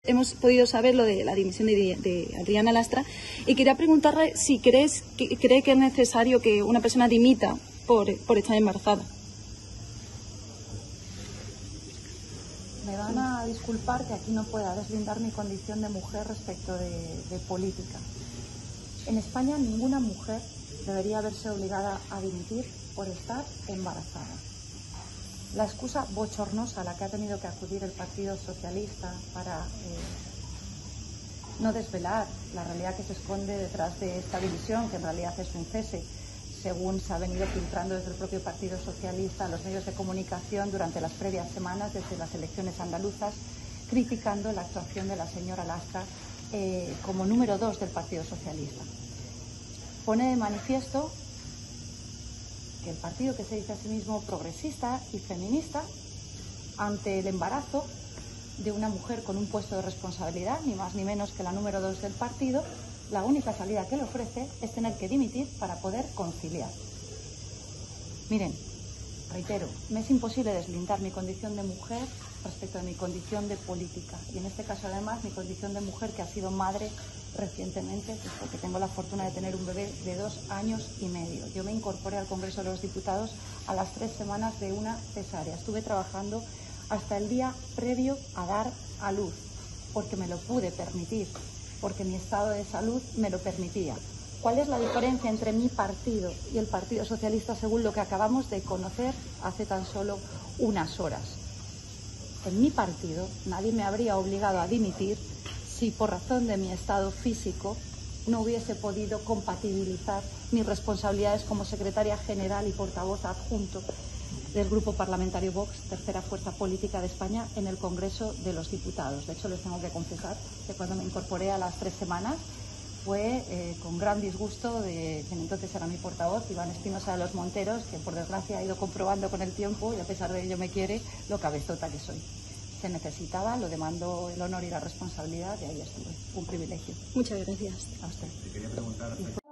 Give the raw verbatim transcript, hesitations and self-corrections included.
Hemos podido saber lo de la dimisión de, de Adriana Lastra y quería preguntarle si crees, que, cree que es necesario que una persona dimita por, por estar embarazada. Me van a disculpar que aquí no pueda deslindar mi condición de mujer respecto de, de política. En España ninguna mujer debería verse obligada a dimitir por estar embarazada. La excusa bochornosa a la que ha tenido que acudir el Partido Socialista para eh, no desvelar la realidad que se esconde detrás de esta división, que en realidad es un cese, según se ha venido filtrando desde el propio Partido Socialista a los medios de comunicación durante las previas semanas desde las elecciones andaluzas, criticando la actuación de la señora Lastra eh, como número dos del Partido Socialista. Pone de manifiesto que el partido que se dice a sí mismo progresista y feminista, ante el embarazo de una mujer con un puesto de responsabilidad, ni más ni menos que la número dos del partido, la única salida que le ofrece es tener que dimitir para poder conciliar. Miren, reitero, me es imposible deslindar mi condición de mujer respecto de mi condición de política, y en este caso además mi condición de mujer que ha sido madre recientemente, pues porque tengo la fortuna de tener un bebé de dos años y medio. Yo me incorporé al Congreso de los Diputados a las tres semanas de una cesárea. Estuve trabajando hasta el día previo a dar a luz, porque me lo pude permitir, porque mi estado de salud me lo permitía. ¿Cuál es la diferencia entre mi partido y el Partido Socialista según lo que acabamos de conocer hace tan solo unas horas? En mi partido nadie me habría obligado a dimitir si por razón de mi estado físico no hubiese podido compatibilizar mis responsabilidades como secretaria general y portavoz adjunto del Grupo Parlamentario Vox, tercera fuerza política de España, en el Congreso de los Diputados. De hecho, les tengo que confesar que cuando me incorporé a las tres semanas fue eh, con gran disgusto de quien entonces era mi portavoz, Iván Espinosa de los Monteros, que por desgracia ha ido comprobando con el tiempo y a pesar de ello me quiere lo cabezota que soy. Se necesitaba, lo demandó el honor y la responsabilidad y ahí estuve. Un privilegio. Muchas gracias. A usted. Te quería preguntar...